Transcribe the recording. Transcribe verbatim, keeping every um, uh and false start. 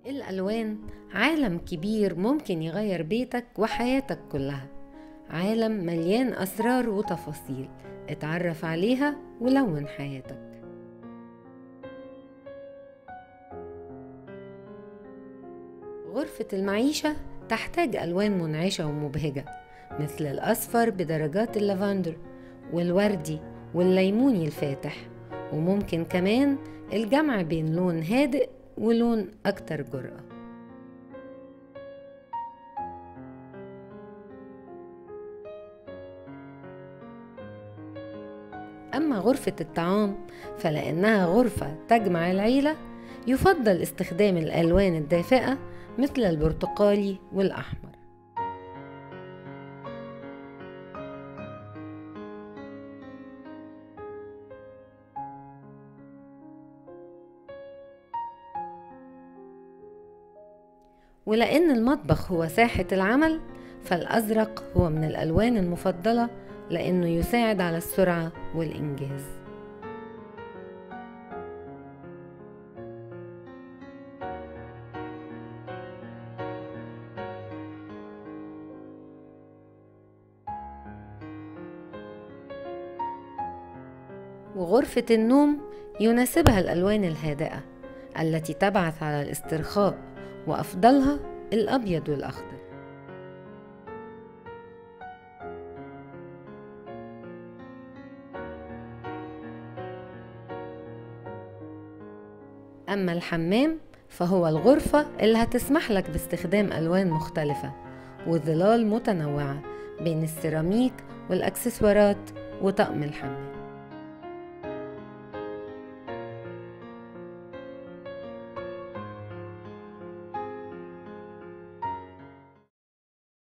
الألوان عالم كبير ممكن يغير بيتك وحياتك كلها. عالم مليان أسرار وتفاصيل، اتعرف عليها ولون حياتك. غرفة المعيشة تحتاج ألوان منعشة ومبهجة، مثل الأصفر بدرجات اللافندر والوردي والليموني الفاتح، وممكن كمان الجمع بين لون هادئ ولون أكتر جرأة. أما غرفة الطعام فلأنها غرفة تجمع العيلة، يفضل استخدام الألوان الدافئة مثل البرتقالي والأحمر. ولأن المطبخ هو ساحة العمل، فالأزرق هو من الألوان المفضلة لأنه يساعد على السرعة والإنجاز. وغرفة النوم يناسبها الألوان الهادئة التي تبعث على الاسترخاء، وأفضلها الأبيض والأخضر. أما الحمام فهو الغرفة اللي هتسمح لك باستخدام ألوان مختلفة وظلال متنوعة بين السيراميك والأكسسوارات وطقم الحمام.